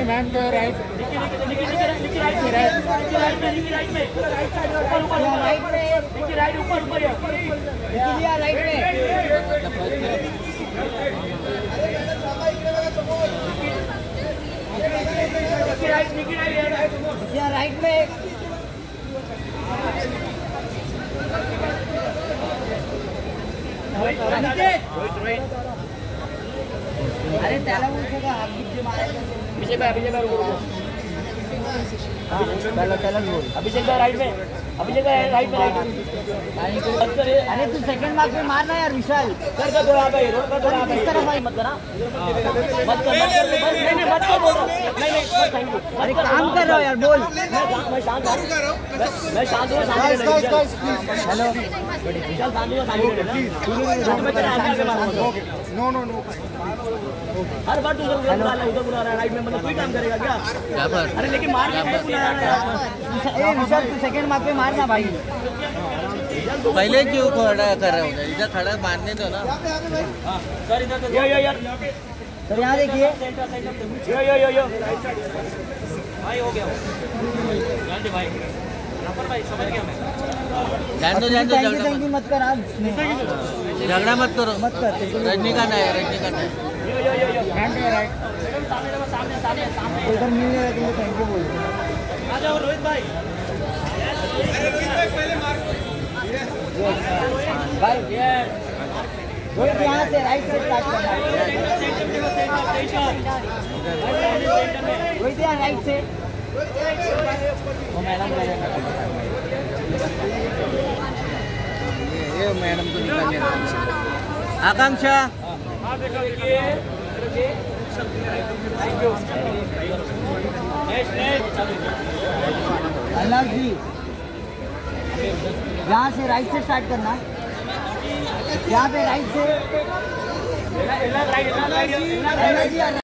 ma'am तो right right में अरे त्याला बोलतो का अभिषेक भाई राइट में अभिषेक भाई राइट में अरे तू सेकंड मार्क में मारना यार विशाल कर कर थोड़ा भाई रोड पर थोड़ा इस तरफ भाई मत करना मत कर नहीं मत कर बोल नहीं थैंक यू अरे काम कर रहा हो यार बोल मैं शांत हूं हेलो विशाल शांत हूं नो हर बार तू उधर बुला रहा है राइट में मतलब कोई काम करेगा क्या अरे लेकिन मार के बुला रहा है विशाल तू सेकंड मार्क पे मारना भाई पहले क्यों खड़ा कर रहे हो इधर खड़ा मारने दो ना सर इधर तो यार सर यहाँ देखिए यो भाई हो गया जल्दी भाई नंबर भाई समझ गया मैं जान दो थैंक यू मत कर आज झगड़ा मत करो मत कर रजनीकांत है सामने उधर मिलने लगे थैंक यू बोल आ जाओ रोहित भाई भाई रोहित यहाँ से राइट से स्टार्ट करना रोहित यहाँ राइट से वो मैडम ये मैडम को निकालने आकांक्षा अल्लाह जी यहाँ से राइट से स्टार्ट करना यहाँ पे राइट से